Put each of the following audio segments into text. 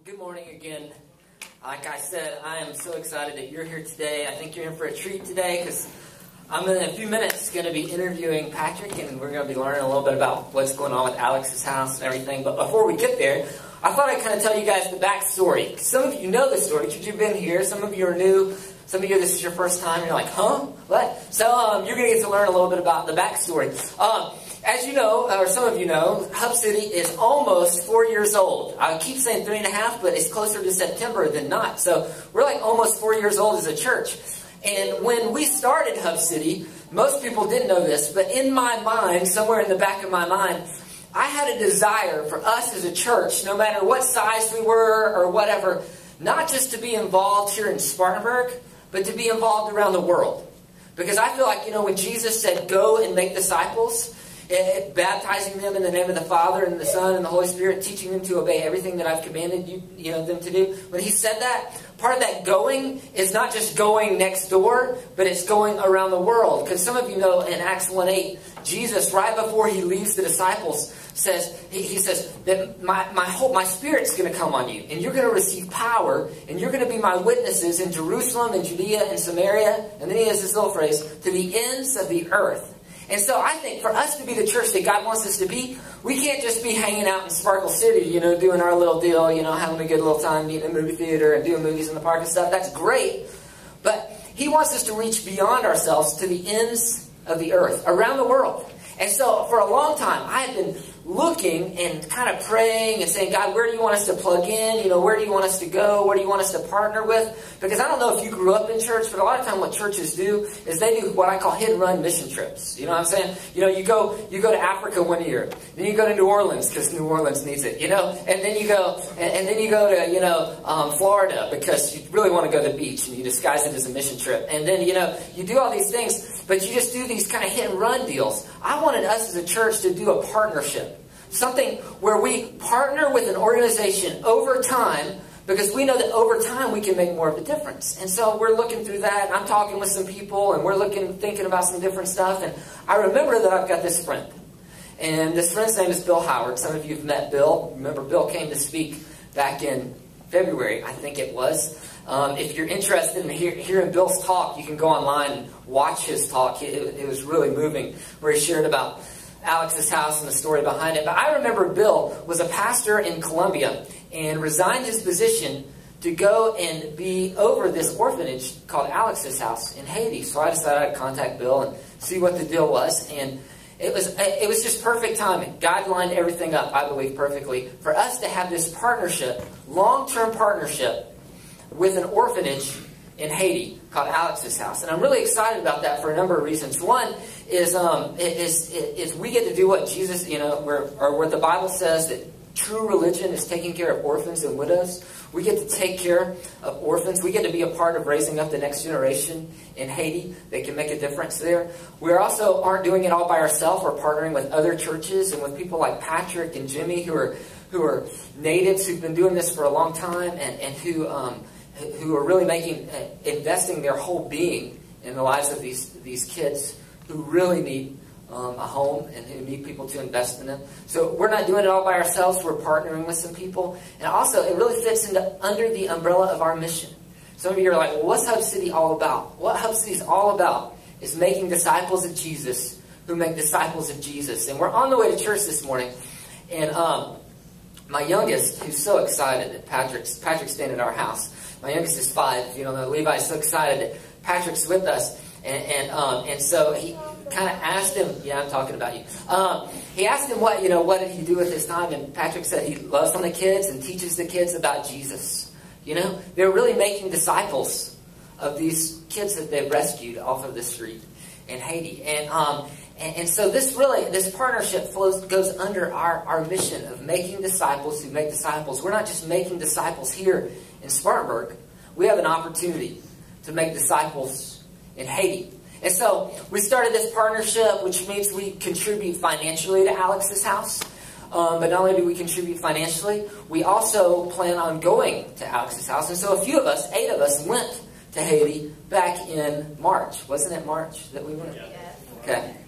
Good morning again. Like I said, I am so excited that you're here today. I think you're in for a treat today because I'm in a few minutes going to be interviewing Patrick, and we're going to be learning a little bit about what's going on with Alex's house and everything. But before we get there, I thought I'd kind of tell you guys the backstory. Some of you know the story because you've been here. Some of you are new. Some of you, this is your first time. You're like, huh? What? So you're going to get to learn a little bit about the backstory. As you know, or some of you know, Hub City is almost 4 years old. I keep saying 3.5, but it's closer to September than not. So we're like almost 4 years old as a church. And when we started Hub City, most people didn't know this, but in my mind, somewhere in the back of my mind, I had a desire for us as a church, no matter what size we were or whatever, not just to be involved here in Spartanburg, but to be involved around the world. Because I feel like, when Jesus said, go and make disciples, baptizing them in the name of the Father and the Son and the Holy Spirit, teaching them to obey everything that I've commanded them to do. When he said that, part of that going is not just going next door, but it's going around the world. Because some of you know in Acts 1:8, Jesus, right before he leaves the disciples, he says that my Spirit's going to come on you, and you're going to receive power, and you're going to be my witnesses in Jerusalem and Judea and Samaria, and then he has this little phrase, to the ends of the earth. And so I think for us to be the church that God wants us to be, we can't just be hanging out in Sparkle City, doing our little deal, having a good little time, meeting in a movie theater and doing movies in the park and stuff. That's great. But he wants us to reach beyond ourselves to the ends of the earth, around the world. And so for a long time, I had been looking and kind of praying and saying, God, where do you want us to plug in? Where do you want us to go? Where do you want us to partner with? Because I don't know if you grew up in church, but a lot of time what churches do is they do what I call hit and run mission trips. You know what I'm saying? You go to Africa one year, then you go to New Orleans because New Orleans needs it, and then you go to Florida because you really want to go to the beach and you disguise it as a mission trip, and then you do all these things, but you just do these kind of hit and run deals. I wanted us as a church to do a partnership. Something where we partner with an organization over time, because we know that over time we can make more of a difference. And so we're looking through that, and I'm talking with some people, and we're thinking about some different stuff. And I remember that I've got this friend. And this friend's name is Bill Howard. Some of you have met Bill. Remember, Bill came to speak back in February, I think it was. If you're interested in hearing Bill's talk, you can go online and watch his talk. It was really moving, where he shared about Alex's house and the story behind it. But I remember Bill was a pastor in Colombia and resigned his position to go and be over this orphanage called Alex's house in Haiti. So I decided I'd contact Bill and see what the deal was. And it was just perfect timing. God lined everything up, I believe, perfectly for us to have this partnership, long-term partnership with an orphanage in Haiti called Alex's house. And I'm really excited about that for a number of reasons. One is we get to do what Jesus, or what the Bible says, that true religion is taking care of orphans and widows. We get to take care of orphans. We get to be a part of raising up the next generation in Haiti. They can make a difference there. We also aren't doing it all by ourselves. We're partnering with other churches and with people like Patrick and Jimmy who are natives who've been doing this for a long time and who are really investing their whole being in the lives of these kids who really need a home and who need people to invest in them. So we're not doing it all by ourselves. We're partnering with some people. And also, it really fits under the umbrella of our mission. Some of you are like, well, what's Hub City all about? What Hub City is all about is making disciples of Jesus who make disciples of Jesus. And we're on the way to church this morning. And my youngest, who's so excited that Patrick's staying at our house. My youngest is 5. If you don't know, Levi's so excited that Patrick's with us. And so he kind of asked him, yeah, I'm talking about you. He asked him what did he do with his time? And Patrick said he loves on the kids and teaches the kids about Jesus. They're really making disciples of these kids that they've rescued off of the street in Haiti. And so this partnership goes under our mission of making disciples who make disciples. We're not just making disciples here in Spartanburg. We have an opportunity to make disciples in Haiti. And so we started this partnership, which means we contribute financially to Alex's house. But not only do we contribute financially, we also plan on going to Alex's house. And so a few of us, 8 of us, went to Haiti back in March. Wasn't it March that we went? Yeah. Okay.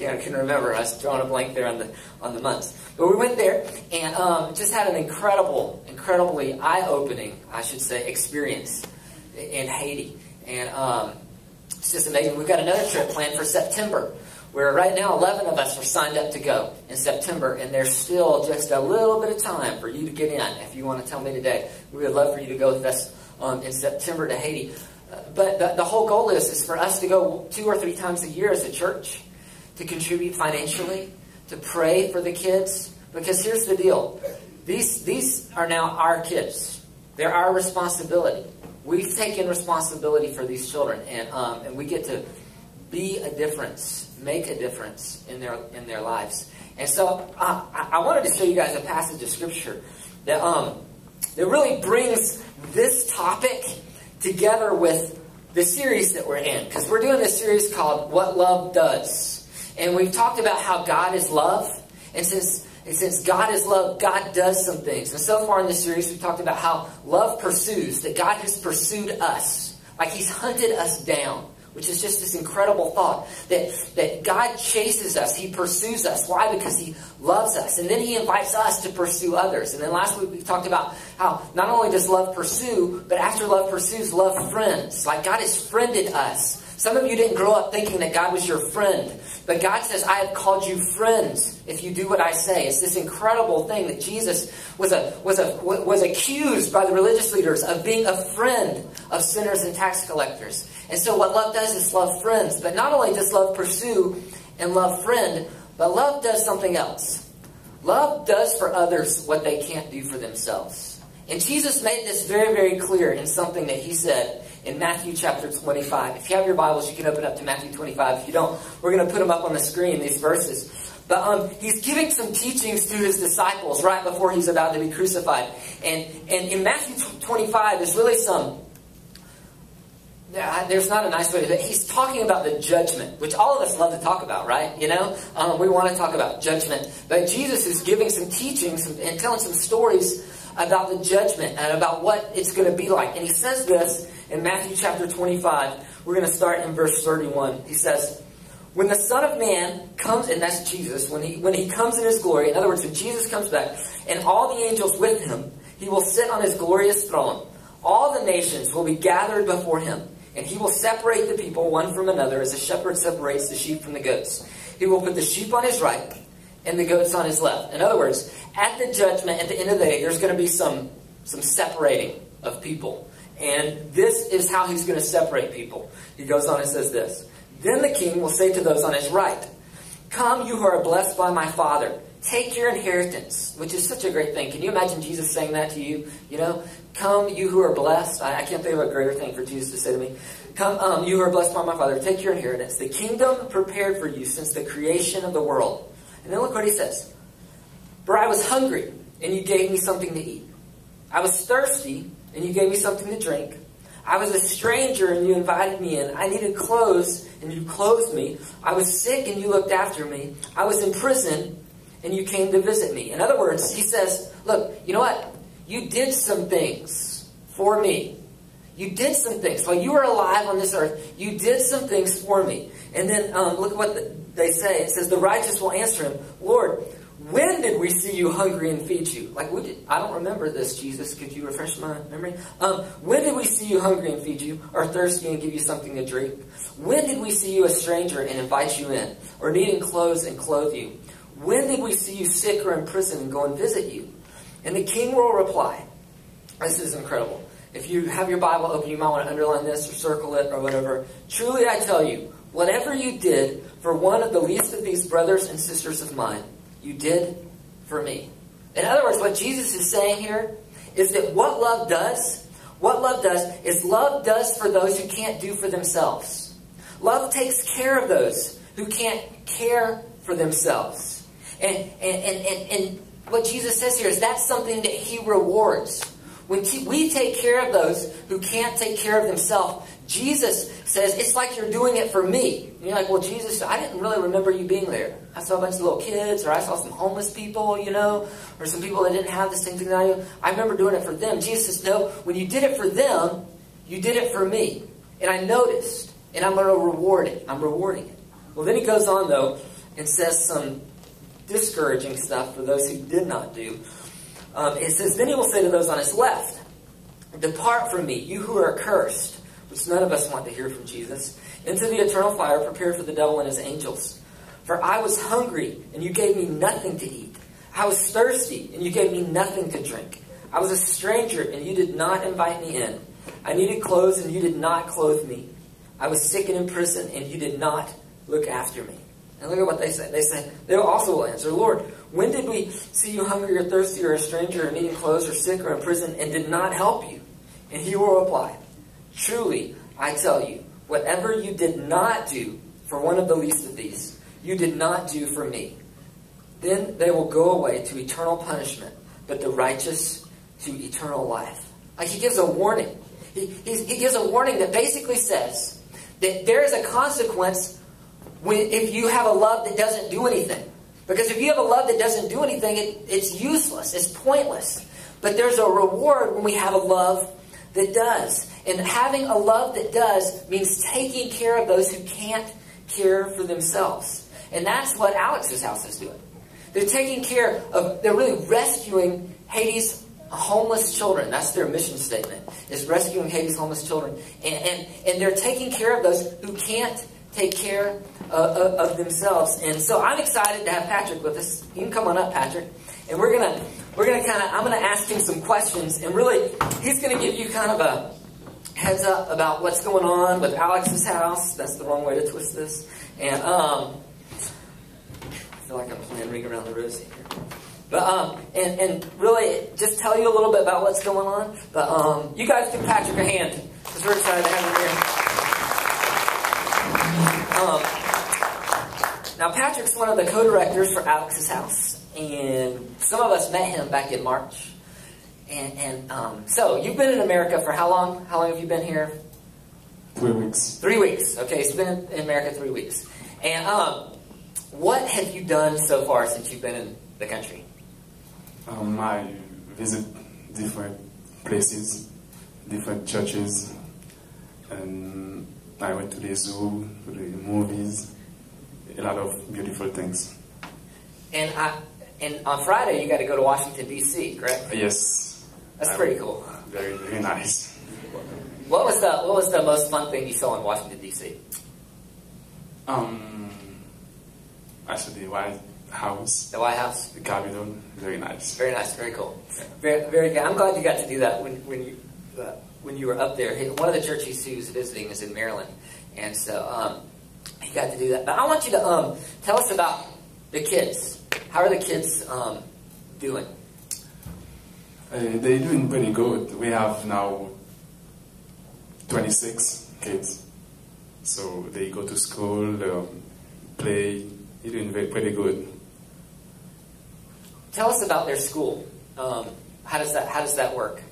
I couldn't remember. I was drawing a blank there on the months. But we went there and just had an incredibly eye-opening, I should say, experience in Haiti. And it's just amazing. We've got another trip planned for September, where right now 11 of us are signed up to go in September, and there's still just a little bit of time for you to get in. If you want to tell me today, we would love for you to go with us in September to Haiti. But the whole goal is for us to go 2 or 3 times a year as a church, to contribute financially, to pray for the kids. Because here's the deal. These are now our kids. They're our responsibility. We've taken responsibility for these children, and we get to be a difference, make a difference in their lives. And so I wanted to show you guys a passage of Scripture that really brings this topic together with the series that we're in. Because we're doing this series called What Love Does. And we've talked about how God is love. And since God is love, God does some things. And so far in this series, we've talked about how love pursues, that God has pursued us. Like He's hunted us down. Which is just this incredible thought that God chases us. He pursues us. Why? Because He loves us. And then He invites us to pursue others. And then last week we talked about how not only does love pursue, but after love pursues, love friends. Like God has friended us. Some of you didn't grow up thinking that God was your friend. But God says, I have called you friends if you do what I say. It's this incredible thing that Jesus was accused by the religious leaders of being a friend of sinners and tax collectors. And so what love does is love friends. But not only does love pursue and love friend, but love does something else. Love does for others what they can't do for themselves. And Jesus made this very, very clear in something that He said in Matthew chapter 25. If you have your Bibles, you can open up to Matthew 25. If you don't, we're going to put them up on the screen, these verses. But He's giving some teachings to His disciples right before He's about to be crucified. And in Matthew 25, there's really there's not a nice way to do it. He's talking about the judgment, which all of us love to talk about, right? You know, we want to talk about judgment. But Jesus is giving some teachings and telling some stories about the judgment and about what it's going to be like. And He says this in Matthew chapter 25. We're going to start in verse 31. He says, when the Son of Man comes, and that's Jesus, when he comes in His glory, in other words, when Jesus comes back, and all the angels with Him, He will sit on His glorious throne. All the nations will be gathered before Him. And He will separate the people one from another as a shepherd separates the sheep from the goats. He will put the sheep on His right and the goats on His left. In other words, at the judgment, at the end of the day, there's going to be some separating of people. And this is how He's going to separate people. He goes on and says this. Then the King will say to those on His right, come, you who are blessed by my Father. Take your inheritance, which is such a great thing. Can you imagine Jesus saying that to you? You know, come, you who are blessed. I can't think of a greater thing for Jesus to say to me. Come, you who are blessed by my Father. Take your inheritance. The kingdom prepared for you since the creation of the world. And then look what He says. For I was hungry, and you gave me something to eat. I was thirsty, and you gave me something to drink. I was a stranger, and you invited me in. I needed clothes, and you clothed me. I was sick, and you looked after me. I was in prison, and you came to visit me. In other words, He says, look, you know what? You did some things for me. You did some things. While you were alive on this earth, you did some things for me. And then look what they say. It says, the righteous will answer Him, Lord, when did we see you hungry and feed you? Like, I don't remember this, Jesus. Could you refresh my memory? When did we see you hungry and feed you, or thirsty and give you something to drink? When did we see you a stranger and invite you in, or needing clothes and clothe you? When did we see you sick or in prison and go and visit you? And the King will reply. This is incredible. If you have your Bible open, you might want to underline this or circle it or whatever. Truly I tell you, whatever you did for one of the least of these brothers and sisters of mine, you did for me. In other words, what Jesus is saying here is that what love does is love does for those who can't do for themselves. Love takes care of those who can't care for themselves. And what Jesus says here is that's something that He rewards. When we take care of those who can't take care of themselves, Jesus says, it's like you're doing it for me. And you're like, well, Jesus, I didn't really remember you being there. I saw a bunch of little kids, or I saw some homeless people, you know, or some people that didn't have the same thing that I do. I remember doing it for them. Jesus says, no, when you did it for them, you did it for me. And I noticed, and I'm going to reward it. I'm rewarding it. Well, then He goes on, though, and says some discouraging stuff for those who did not do. It says, then he will say to those on his left, depart from me, you who are accursed, which none of us want to hear from Jesus, into the eternal fire prepared for the devil and his angels. For I was hungry, and you gave me nothing to eat. I was thirsty, and you gave me nothing to drink. I was a stranger, and you did not invite me in. I needed clothes, and you did not clothe me. I was sick and in prison, and you did not look after me. And look at what they say. They also will answer, Lord, when did we see you hungry or thirsty or a stranger or needing clothes or sick or in prison and did not help you? And he will reply, truly, I tell you, whatever you did not do for one of the least of these, you did not do for me. Then they will go away to eternal punishment, but the righteous to eternal life. Like he gives a warning. He gives a warning that basically says that there is a consequence if you have a love that doesn't do anything. Because if you have a love that doesn't do anything, it's useless. It's pointless. But there's a reward when we have a love that does. And having a love that does means taking care of those who can't care for themselves. And that's what Alex's house is doing. They're taking care of, they're really rescuing Haiti's homeless children. That's their mission statement, is rescuing Haiti's homeless children. And they're taking care of those who can't take care of themselves. And so I'm excited to have Patrick with us. You can come on up, Patrick. And I'm gonna ask him some questions, and really he's gonna give you kind of a heads up about what's going on with Alex's house. That's the wrong way to twist this. And I feel like I'm playing Ring Around the Rosie here. But and really just tell you a little bit about what's going on. But you guys give Patrick a hand, because we're excited to have him here. Now Patrick's one of the co-directors for Alex's house. And some of us met him back in March. So you've been in America for how long? How long have you been here? 3 weeks. 3 weeks. Okay, so you've been in America 3 weeks. And what have you done so far since you've been in the country? I visit different places, different churches, and I went to the zoo, to the movies, a lot of beautiful things. And on Friday you got to go to Washington D.C., correct? Yes. That's pretty cool. Very, very nice. What was the most fun thing you saw in Washington D.C.? Actually, the White House. The White House. The Capitol. Very nice. Very nice. Very cool. Very, very good. I'm glad you got to do that when you were up there. One of the churches he was visiting is in Maryland, and so he got to do that. But I want you to tell us about the kids. How are the kids doing? They're doing pretty good. We have now 26 kids. So they go to school, play. They're doing pretty good. Tell us about their school. How does that work?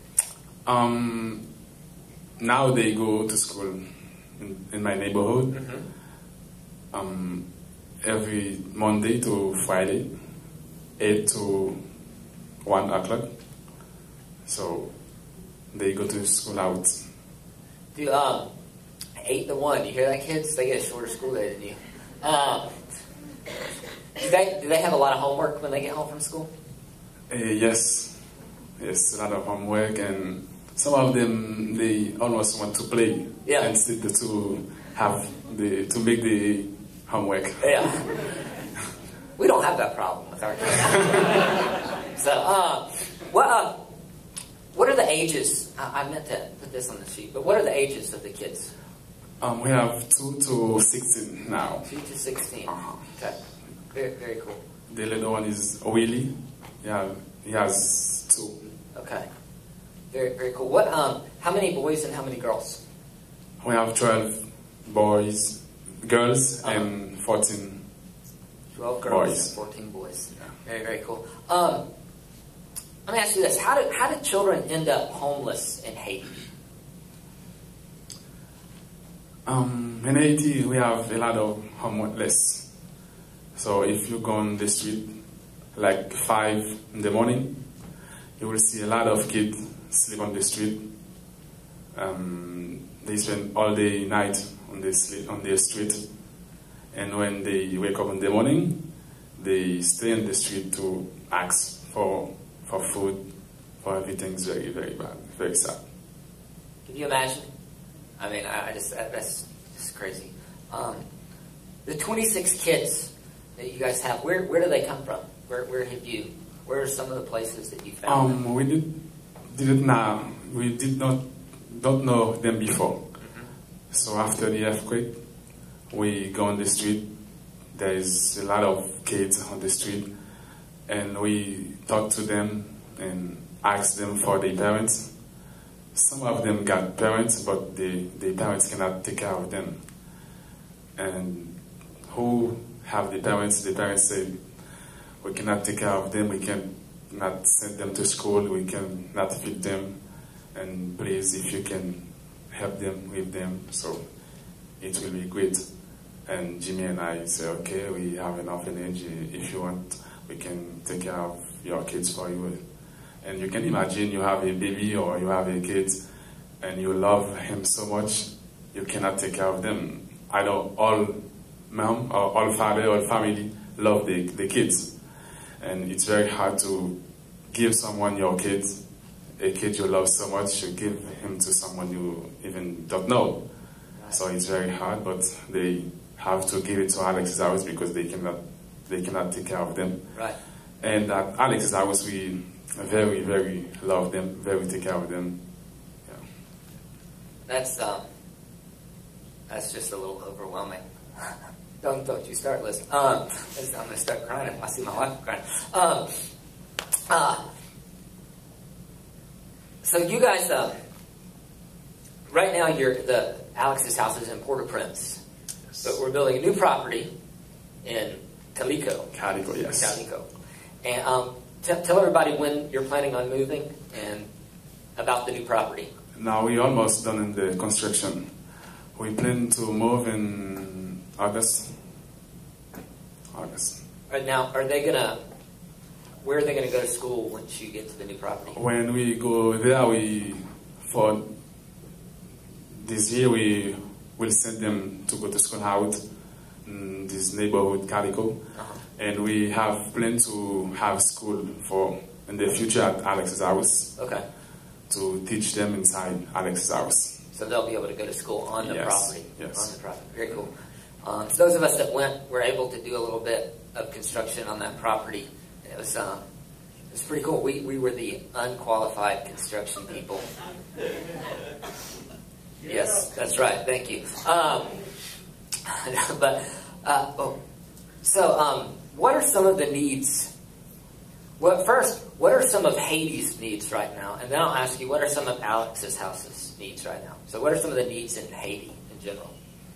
Now they go to school in my neighborhood. Mm-hmm. Every Monday to Friday, 8 to 1 o'clock. So they go to school out. Do 8 to 1? You hear that, kids? They get a shorter school day than you. Do they have a lot of homework when they get home from school? Yes, a lot of homework, and some of them they almost want to play instead to make the homework. Yeah, we don't have that problem with our kids. So, what are the ages? I meant to put this on the sheet, but what are the ages of the kids? We have 2 to 16 now. 2 to 16. Okay, very, very cool. The little one is Willie. Yeah, he has 2. Okay, very, very cool. What? How many boys and how many girls? We have 12 girls, and 14 12 girls boys. And 14 boys. Yeah. Very, very cool. Let me ask you this: how did children end up homeless in Haiti? In Haiti, we have a lot of homeless. So if you go on the street like 5 in the morning, you will see a lot of kids sleep on the street. They spend all day night on the street, And when they wake up in the morning, they stay in the street to ask for food, for everything. Is very, very bad, very sad. Can you imagine? I mean, that's just crazy. The 26 kids that you guys have, where do they come from? Where are some of the places that you found them? We don't know them before. So after the earthquake, we go on the street. There is a lot of kids on the street, and we talk to them and ask them for their parents. Some of them got parents, but the parents cannot take care of them. And who have the parents say, we cannot take care of them, we cannot send them to school, we cannot feed them, and please, if you can help them with them, so it will be great. And Jimmy and I say, okay, we have an orphanage, if you want, we can take care of your kids for you. And you can imagine you have a baby or you have a kid, and you love him so much, you cannot take care of them. I know all mom, or all father, or family love the kids. And it's very hard to give someone your kids, a kid you love so much, you give him to someone you even don't know. So it's very hard, but they have to give it to Alex's house because they cannot take care of them. Right. And at Alex's house, we very, very love them, very take care of them. Yeah. That's just a little overwhelming. Don't you start listening. I'm going to start crying if I see my wife crying. So you guys, right now Alex's house is in Port-au-Prince, but we're building a new property in Calico. Calico, yes. Calico. And tell everybody when you're planning on moving and about the new property. Now we're almost done in the construction. We plan to move in August. Right now, where are they going to go to school once you get to the new property? When we go there, for this year, we will send them to go to school out in this neighborhood, Calico. And we have planned to have school in the future at Alex's house. Okay. To teach them inside Alex's house. So they'll be able to go to school on the property. Yes. On the property. Very cool. So those of us that were able to do a little bit of construction on that property. It was pretty cool. We were the unqualified construction people. Yes, that's right. Thank you. What are some of the needs? Well, first, what are some of Haiti's needs right now? And then I'll ask you, what are some of Alex's house's needs right now? So what are some of the needs in Haiti in general?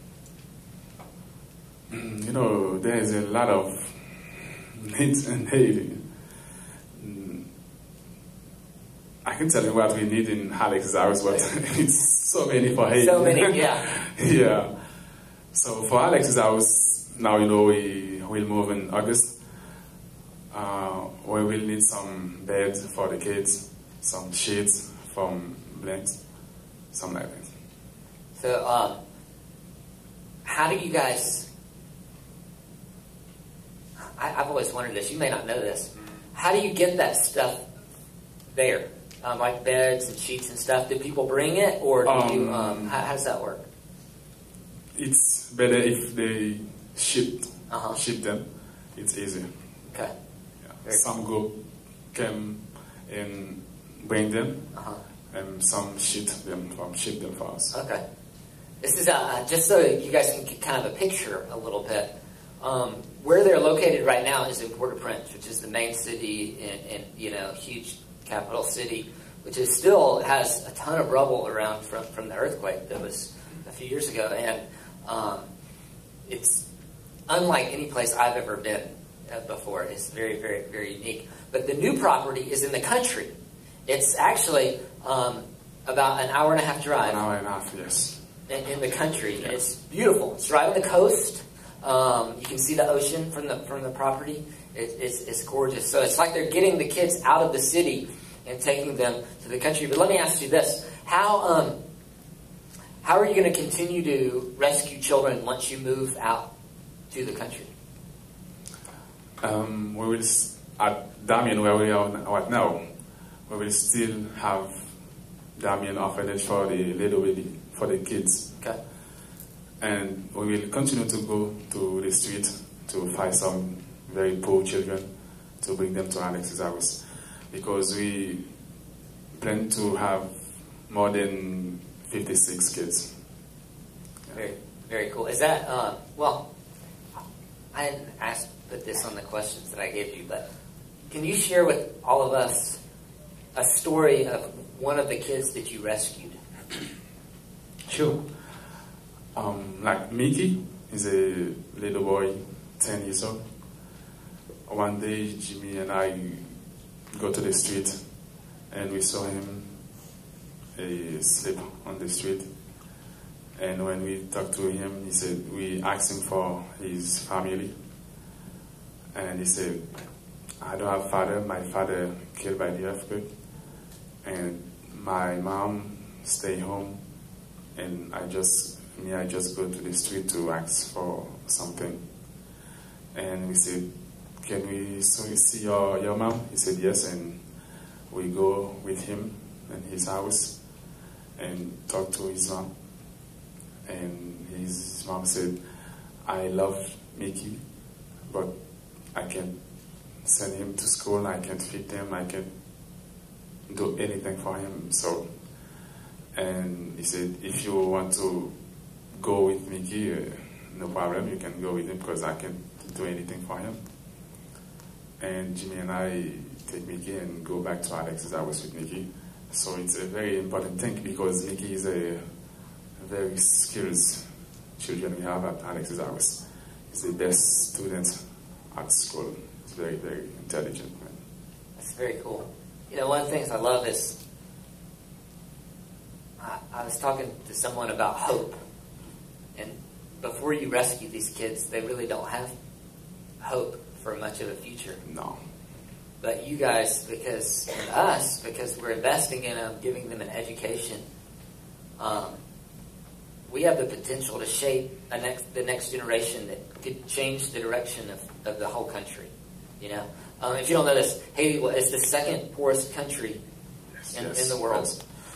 There is a lot of needs in Haiti. I can tell you what we need in Alex's house, but it's so many for Haiti. So many, yeah. Yeah. So for Alex's house, now we will move in August. We will need some beds for the kids, some sheets, some blankets, something like that. So, how do you guys? I've always wondered this. You may not know this. How do you get that stuff there, like beds and sheets and stuff? Do people bring it, or do you? How does that work? It's better if they ship them. It's easier. Okay. Some group come and bring them, and some ship them for us. Okay. This is just so you guys can get kind of a picture a little bit. Where they're located right now is in Port-au-Prince, which is the main city in huge capital city, which is still has a ton of rubble around from the earthquake that was a few years ago, and it's unlike any place I've ever been before. It's very, very, very unique. But the new property is in the country. It's actually about an hour and a half drive. An hour and a half, yes. In the country. Yeah. It's beautiful. It's right on the coast. You can see the ocean from the property. It's gorgeous. So it's like they're getting the kids out of the city and taking them to the country. But let me ask you this: how are you going to continue to rescue children once you move out to the country? We will, at Damien, where we are right now, we will still have Damien orphanage for the little baby, for the kids. Okay. And we will continue to go to the street to find some very poor children to bring them to Alex's house. Because we plan to have more than 56 kids. Very, very cool. Is that, well, I didn't put this on the questions that I gave you, but can you share with all of us a story of one of the kids that you rescued? Sure. Like Mickey is a little boy, 10 years old. One day, Jimmy and I go to the street, and we saw him sleep on the street. And when we talked to him, he said, we asked him for his family. And he said, I don't have father. My father killed by the earthquake. And my mom stay home. And I just go to the street to ask for something. And we said, can we see your mom? He said yes, and we go with him in his house and talk to his mom. And his mom said, I love Mickey, but I can't send him to school, I can't feed him, I can't do anything for him. So, and he said, if you want to go with Mickey, no problem, you can go with him because I can't do anything for him. And Jimmy and I take Mickey and go back to Alex's house with Mickey. So it's a very important thing because Mickey is a very skilled children we have at Alex's house. He's the best student at school. He's very, very intelligent. Man. That's very cool. You know, one of the things I love is I was talking to someone about hope. And before you rescue these kids, they really don't have hope for much of a future. No. But you guys, because we're investing in them, giving them an education, we have the potential to shape the next generation that could change the direction of the whole country. You know, if you don't know this, Haiti is the second poorest country in the world,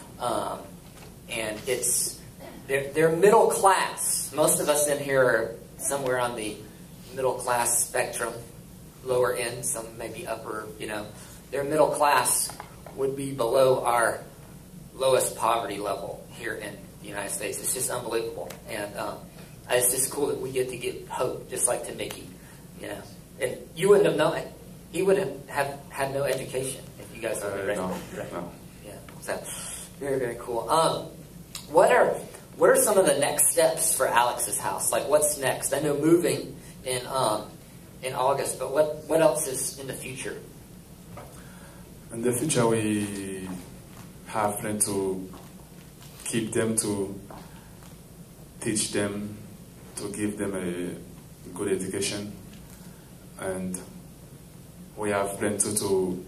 and they're middle class. Most of us in here are somewhere on the middle class spectrum, lower end, some maybe upper. You know, their middle class would be below our lowest poverty level here in the United States. It's just unbelievable, and it's just cool that we get to get hope, just like to Mickey. You know, and you wouldn't have known it. He would have had no education if you guys were No. Yeah, so very, very cool. What are some of the next steps for Alex's house? Like, what's next? I know moving in August, but what else is in the future? In the future, we have planned to keep them, to teach them, to give them a good education, and we have planned to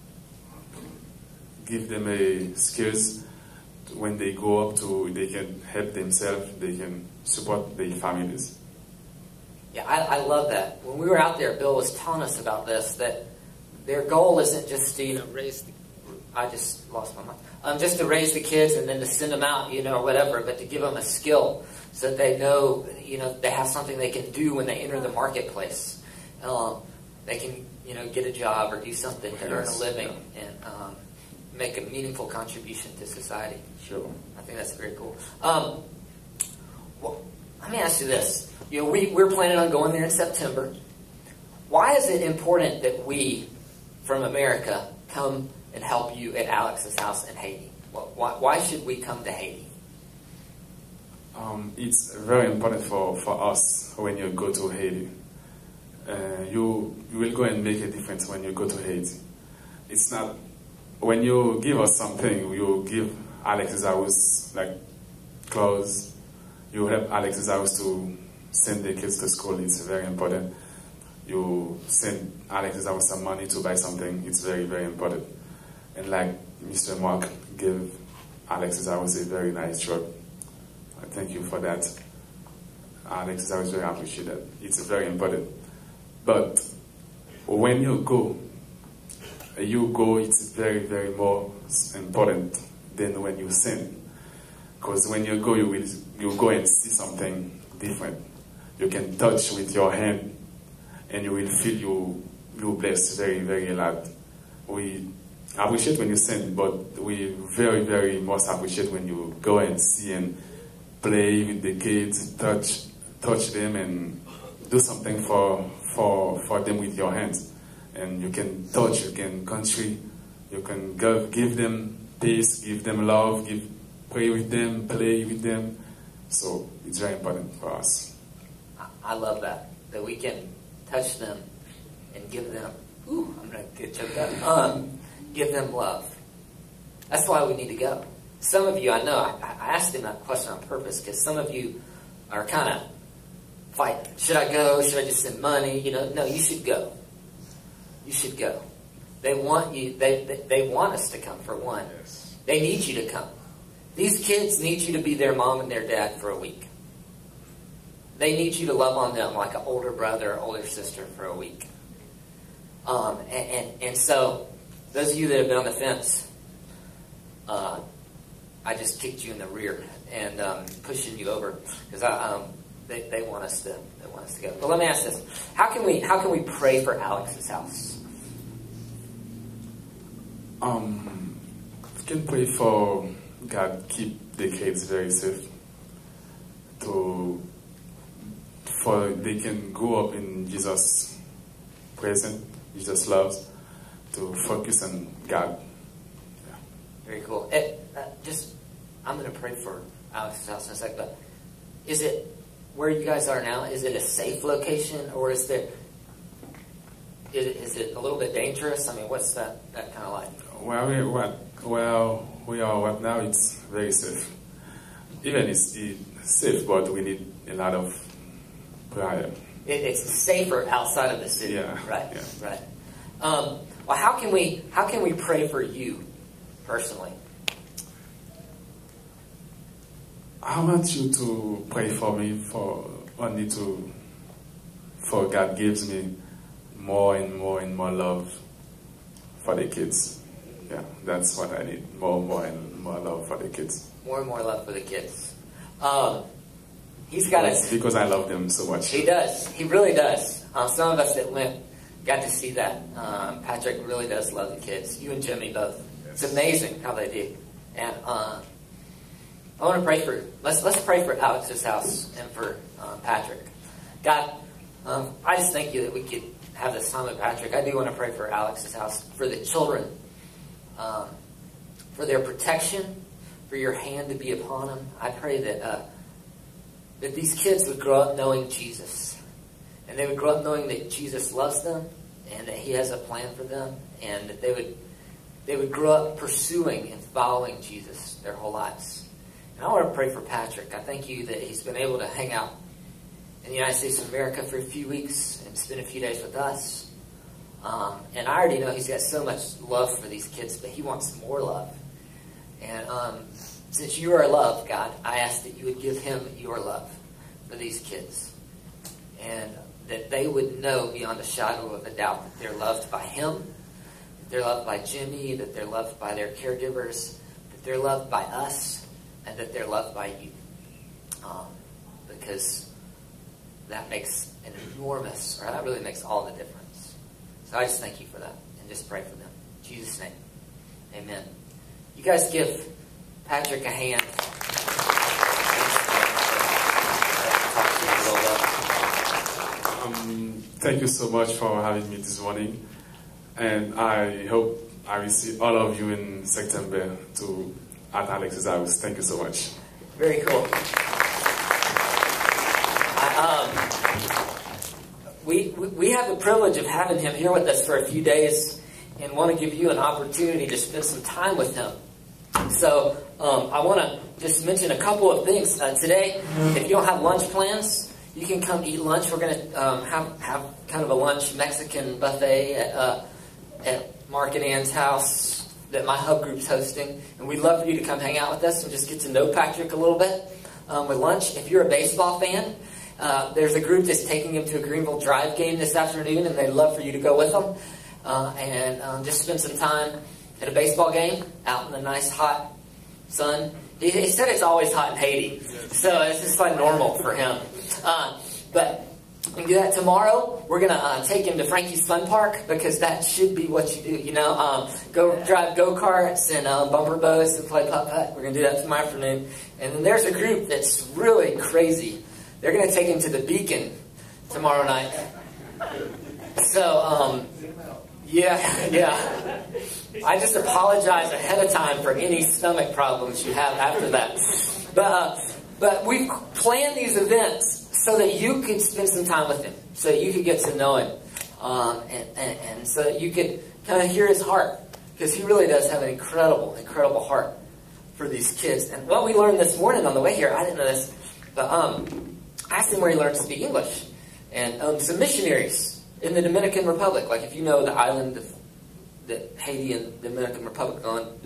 give them a skills when they grow up to they can help themselves, they can support their families. Yeah, I love that. When we were out there, Bill was telling us about this, that their goal isn't just to raise the, I just lost my mind. Just to raise the kids and then to send them out, or whatever, but to give them a skill so that they know, they have something they can do when they enter the marketplace. They can, get a job or do something to earn a living and make a meaningful contribution to society. Sure. I think that's very cool. Well, let me ask you this. We're planning on going there in September. Why is it important that we, from America, come and help you at Alex's house in Haiti? Why should we come to Haiti? It's very important for us when you go to Haiti. You will go and make a difference when you go to Haiti. It's not, when you give us something, you give Alex's house, like clothes, you help Alex's house to send the kids to school. It's very important. You send Alex's house some money to buy something. It's very, very important. And like Mr. Mark gave Alex's house a very nice truck. Thank you for that. Alex, I was very appreciate that. It's very important. But when you go, it's very, very more important than when you send. Because when you go, you go and see something different. You can touch with your hand, and you will feel you blessed very, very a lot. We appreciate when you send, but we very, very much appreciate when you go and see and play with the kids, touch them, and do something for them with your hands. And you can touch, you can country, you can give them peace, give them love, pray with them, play with them. So it's very important for us. I love that we can touch them and give them, I'm going to get choked up, give them love. That's why we need to go. Some of you, I know, I asked them that question on purpose because some of you are kind of fighting. Should I go? Should I just send money? No, you should go. You should go. They want you. They want us to come, for one. Yes. They need you to come. These kids need you to be their mom and their dad for a week. They need you to love on them like an older brother or older sister for a week. And so, those of you that have been on the fence, I just kicked you in the rear and pushing you over because they want us to go. But let me ask this: how can we pray for Alex's house? We can pray for God keep the kids very safe. For they can grow up in Jesus' presence, Jesus loves, to focus on God. Yeah. Very cool. I'm going to pray for Alex's house in a second, but is it where you guys are now? Is it a safe location, or is it a little bit dangerous? I mean, what's that kind of like? Well, we are right now. It's very safe. Even it's safe, but we need a lot of prayer. It's safer outside of the city. Yeah. Right. Yeah. Right. Well, how can we pray for you personally? I want you to pray for me for God gives me more and more and more love for the kids. Yeah, that's what I need. More and more love for the kids. More and more love for the kids. He's got It's because I love them so much. He does. He really does. Some of us that went got to see that. Patrick really does love the kids. You and Jimmy both. Yes. It's amazing how they do. And I want to pray for. Let's pray for Alex's house and for Patrick. God, I just thank you that we could have this time with Patrick. I do want to pray for Alex's house, for the children, for their protection, for your hand to be upon them. I pray that these kids would grow up knowing Jesus, and they would grow up knowing that Jesus loves them, and that He has a plan for them, and that they would grow up pursuing and following Jesus their whole lives. And I want to pray for Patrick. I thank you that he's been able to hang out in the United States of America for a few weeks and spend a few days with us. And I already know he's got so much love for these kids, but he wants more love. And since you are love, God, I ask that you would give him your love for these kids. And that they would know beyond a shadow of a doubt that they're loved by him, that they're loved by Jimmy, that they're loved by their caregivers, that they're loved by us, and that they're loved by you. Because that makes that really makes all the difference. So I just thank you for that, and just pray for them. In Jesus' name, amen. You guys give Patrick a hand. Thank you so much for having me this morning, and I hope I will see all of you in September at Alex's house. Thank you so much. Very cool. We have the privilege of having him here with us for a few days, and want to give you an opportunity to spend some time with him. So I want to just mention a couple of things today. If you don't have lunch plans, you can come eat lunch. We're going to have kind of a lunch Mexican buffet at Mark and Ann's house that my hub group's hosting, and we'd love for you to come hang out with us and just get to know Patrick a little bit with lunch. If you're a baseball fan There's a group that's taking him to a Greenville Drive game this afternoon, and they'd love for you to go with them and just spend some time at a baseball game out in the nice hot sun. He said it's always hot in Haiti, so it's just like normal for him. But we can do that tomorrow. We're going to take him to Frankie's Fun Park, because that should be what you do, you know. Go drive go-karts and bumper boats and play putt-putt. We're going to do that tomorrow afternoon. And then there's a group that's really crazy. They're going to take him to the Beacon tomorrow night. So, yeah. I just apologize ahead of time for any stomach problems you have after that. But we planned these events so that you could spend some time with him, so you could get to know him, and so that you could kind of hear his heart, because he really does have an incredible heart for these kids. And what we learned this morning on the way here, I didn't know this, but I asked him where he learned to speak English. And some missionaries in the Dominican Republic, like if you know the island that Haiti and Dominican Republic's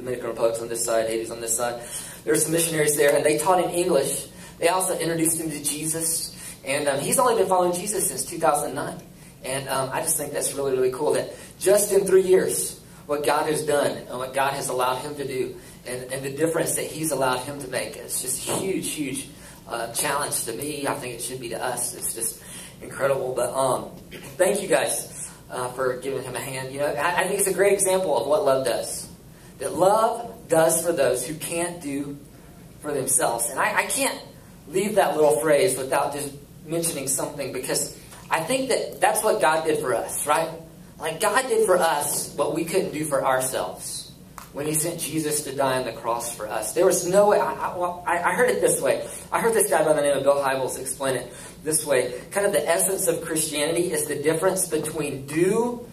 on this side, Haiti's on this side. There were some missionaries there, and they taught him English. They also introduced him to Jesus. And he's only been following Jesus since 2009. And I just think that's really cool, that just in 3 years, what God has done and what God has allowed him to do, and the difference that he's allowed him to make, it's just a huge challenge to me. I think it should be to us. It's just incredible. But thank you guys for giving him a hand. You know, I think it's a great example of what love does. That love does for those who can't do for themselves. And I can't leave that little phrase without just mentioning something, because I think that that's what God did for us, right? Like God did for us what we couldn't do for ourselves when he sent Jesus to die on the cross for us. There was no way. I heard it this way. I heard this guy by the name of Bill Hybels explain it this way. Kind of the essence of Christianity is the difference between do,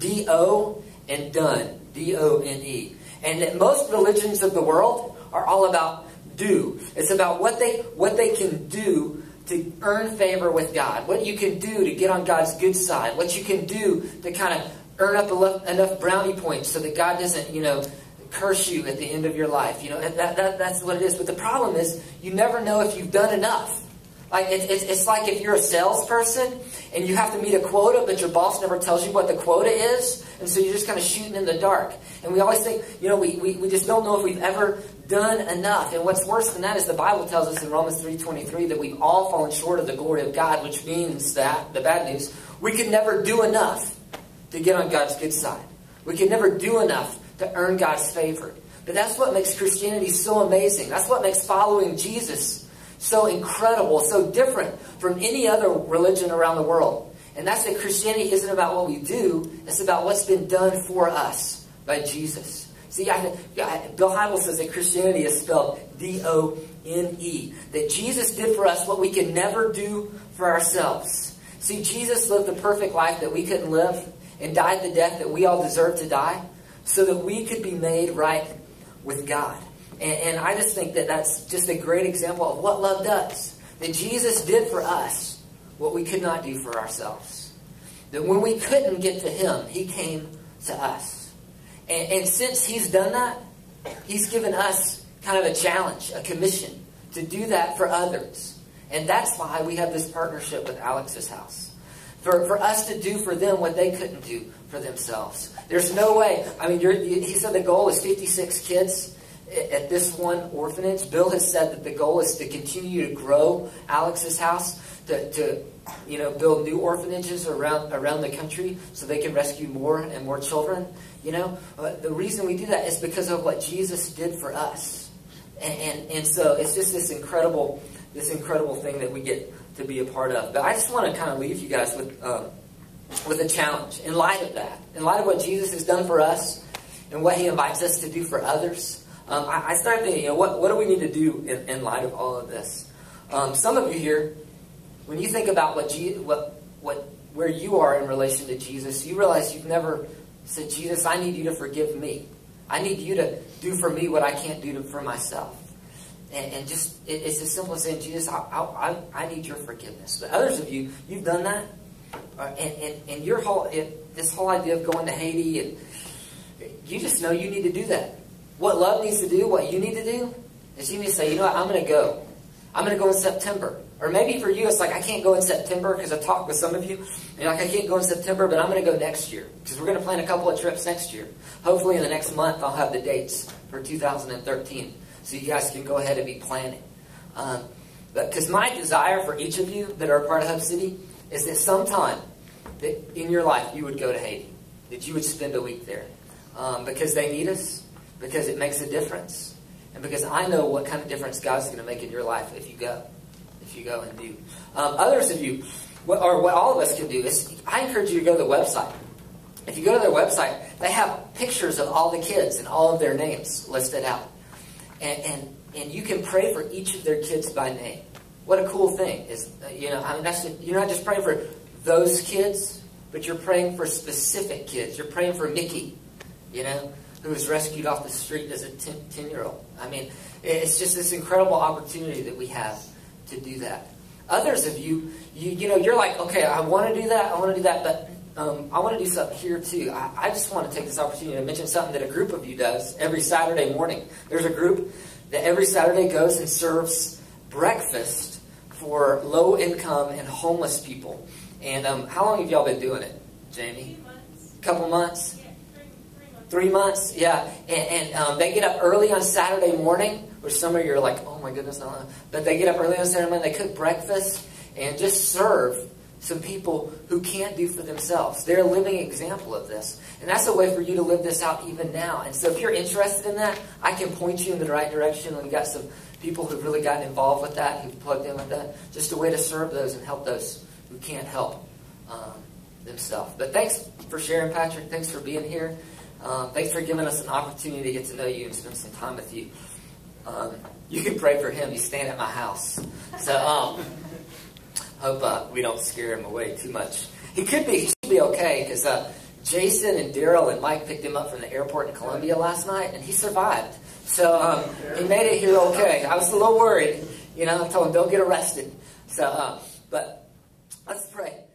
D-O, and done, D-O-N-E. And that most religions of the world are all about do. It's about what they can do to earn favor with God. What you can do to get on God's good side. What you can do to kind of earn up enough brownie points so that God doesn't, curse you at the end of your life. That's what it is. But the problem is, you never know if you've done enough. Like it's like if you're a salesperson and you have to meet a quota, but your boss never tells you what the quota is, and so you're just kind of shooting in the dark. And we always think, we just don't know if we've ever done enough. And what's worse than that is the Bible tells us in Romans 3:23 that we've all fallen short of the glory of God, which means that, the bad news, we could never do enough to get on God's good side. We could never do enough to earn God's favor. But that's what makes Christianity so amazing. That's what makes following Jesus so incredible, so different from any other religion around the world. And that's that Christianity isn't about what we do, it's about what's been done for us by Jesus. See, Bill Hybels says that Christianity is spelled D-O-N-E. That Jesus did for us what we can never do for ourselves. See, Jesus lived the perfect life that we couldn't live and died the death that we all deserve to die so that we could be made right with God. And I just think that that's just a great example of what love does. That Jesus did for us what we could not do for ourselves. That when we couldn't get to him, he came to us. And since he's done that, he's given us kind of a challenge, a commission, to do that for others. And that's why we have this partnership with Alex's house. For us to do for them what they couldn't do for themselves. There's no way. I mean, he said the goal is 56 kids at this one orphanage. Bill has said that the goal is to continue to grow Alex's house, to build new orphanages around the country so they can rescue more and more children. The reason we do that is because of what Jesus did for us. And so it's just this incredible thing that we get to be a part of. But I just want to kind of leave you guys with a challenge in light of that. In light of what Jesus has done for us and what he invites us to do for others. I started thinking, what do we need to do in light of all of this? Some of you here, when you think about where you are in relation to Jesus, you realize you've never said, Jesus, I need you to forgive me. I need you to do for me what I can't do for myself. And just, it's as simple as saying, Jesus, I need your forgiveness. But others of you, you've done that. And your this whole idea of going to Haiti, and you just know you need to do that. What love needs to do, what you need to do, is you need to say, I'm going to go. I'm going to go in September. Or maybe for you, it's like, I can't go in September, because I talked with some of you. And you're like, I can't go in September, but I'm going to go next year. Because we're going to plan a couple of trips next year. Hopefully in the next month, I'll have the dates for 2013. So you guys can go ahead and be planning. Because my desire for each of you that are a part of Hub City is that sometime that in your life you would go to Haiti. That you would spend a week there. Because they need us. Because it makes a difference. And because I know what kind of difference God's going to make in your life if you go. If you go and do. Others of you, or what all of us can do, is I encourage you to go to the website. If you go to their website, they have pictures of all the kids and all of their names listed out. And you can pray for each of their kids by name. What a cool thing. You're not just praying for those kids, but you're praying for specific kids. You're praying for Mickey, who was rescued off the street as a 10-year-old. I mean, it's just this incredible opportunity that we have to do that. Others of you, you're like, okay, I want to do that, but I want to do something here too. I just want to take this opportunity to mention something that a group of you does every Saturday morning. There's a group that every Saturday goes and serves breakfast for low-income and homeless people. And how long have y'all been doing it, Jamie? 2 months. Couple months? Yeah, 3 months. 3 months, yeah. And they get up early on Saturday morning, which some of you are like, oh my goodness, no. But they get up early on Saturday morning, they cook breakfast and just serve some people who can't do for themselves. They're a living example of this. And that's a way for you to live this out even now. And so if you're interested in that, I can point you in the right direction. We've got some people who've really gotten involved with that, who've plugged in with that. Just a way to serve those and help those who can't help themselves. But thanks for sharing, Patrick. Thanks for being here. Thanks for giving us an opportunity to get to know you and spend some time with you. You can pray for him. He's staying at my house. So hope we don't scare him away too much. He should be okay, because Jason and Daryl and Mike picked him up from the airport in Columbia last night, and he survived. So he made it here okay. I was a little worried. I told him, don't get arrested. So, but let's pray.